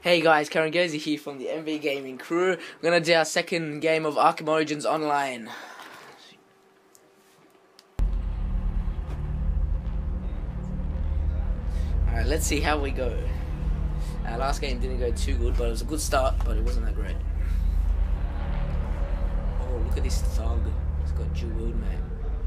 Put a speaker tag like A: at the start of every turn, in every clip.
A: Hey guys, Karen Gozy here from the MBGamingCrew. We're going to do our second game of Arkham Origins Online. Alright, let's see how we go. Our last game didn't go too good, but it was a good start, but it wasn't that great. Oh, look at this thug. He's got jeweled, mate.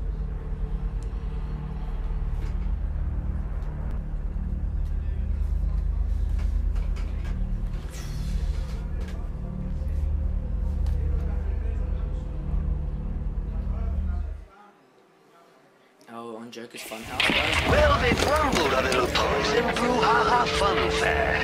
A: Oh, on Joker's Funhouse, guys.
B: Well, they've rumbled a little poison brouhaha fun fair.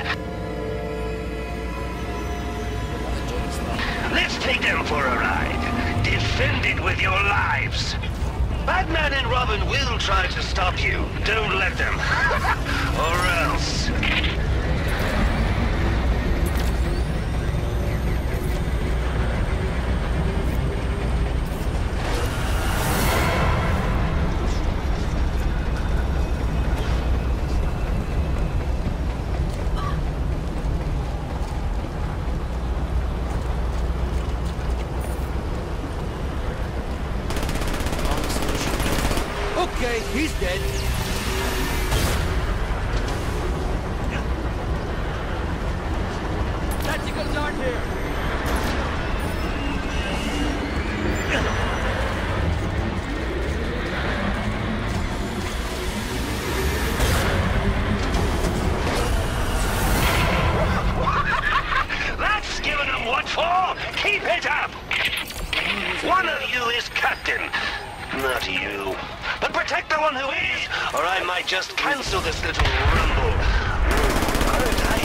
B: Let's take them for a ride. Defend it with your lives. Batman and Robin will try to stop you. Don't let them. Or else.
C: Okay, he's dead. Tactical dart here.
B: That's giving them what for. Keep it up. One of you is captain. Not you. But protect the one who is, or I might just cancel this little rumble. Aren't I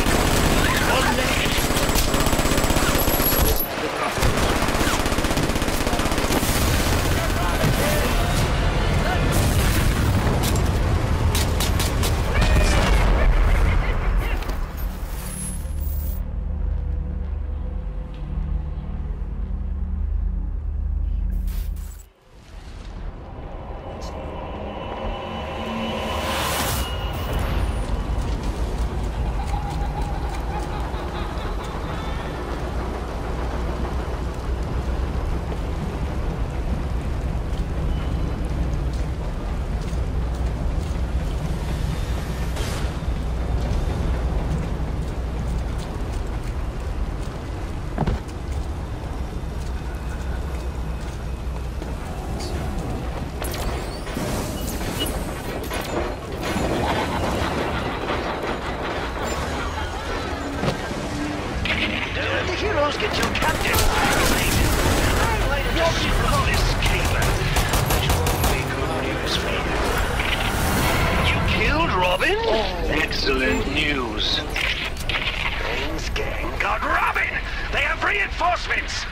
B: heroes get you captive. I might have just slow escape, which won't be good news for you. You killed Robin? Oh. Excellent news. Bane's gang got Robin! They have reinforcements!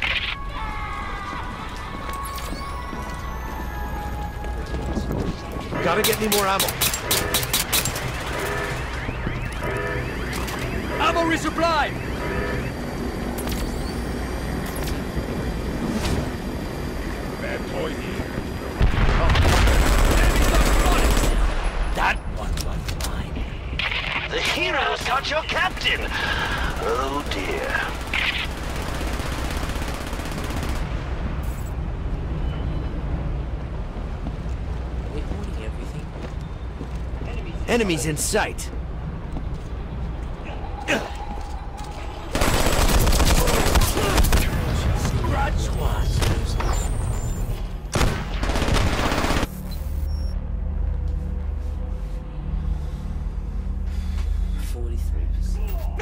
C: Gotta get me more ammo. Ammo resupply! Boy here. Oh. That one was mine.
B: The heroes got your captain! Oh dear.
A: Are we holding everything?
C: Enemies in sight. Scratch one.
A: 43%.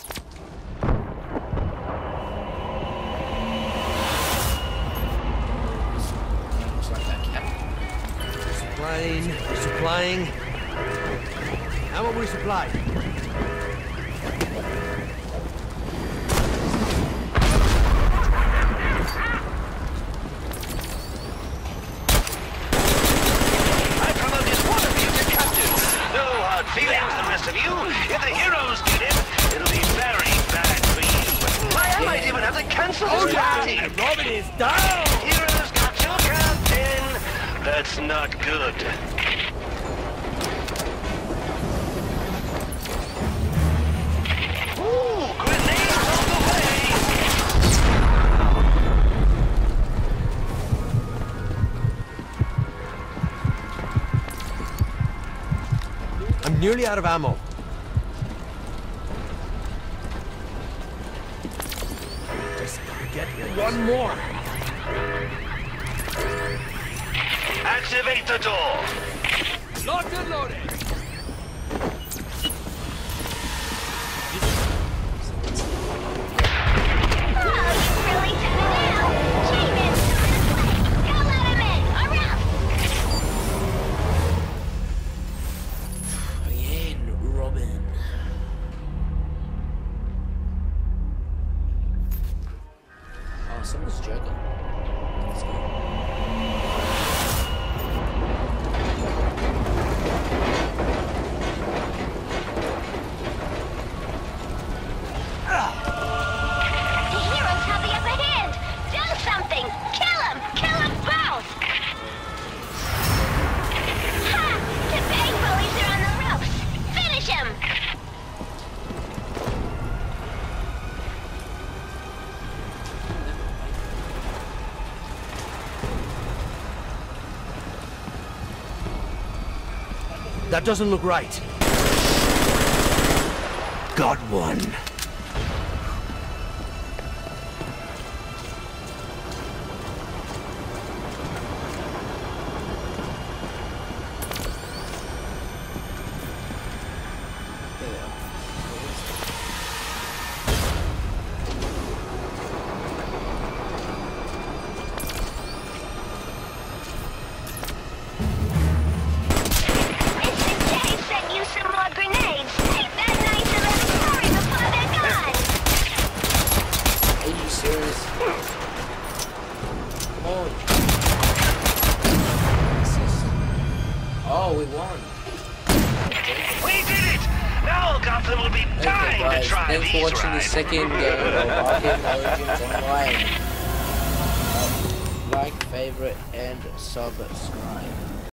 A: Looks like that cap.
C: Resupplying. Ammo resupply.
B: I promote this one of you to captain. No hard feelings, the rest of you. If the heroes get it, it'll be very bad for you. Why, I might even have to cancel this party.
C: Robin is down!
B: Heroes got your captain. That's not good. Ooh.
C: I'm nearly out of ammo. Just gotta get one more.
B: Activate the door.
C: Locked and loaded.
A: Someone's joking. Let's go.
D: The heroes have the upper hand! Do something! Kill him! Kill them both! Ha! The bang bullies are on the ropes! Finish him!
C: That doesn't look right. Got one.
A: Oh, we won.
B: We did it! Now Gotham will be dying
A: Okay, guys,
B: to try
A: thanks for
B: these
A: watching the
B: rides.
A: second game of Arkham Origins Online. Like, favorite, and subscribe.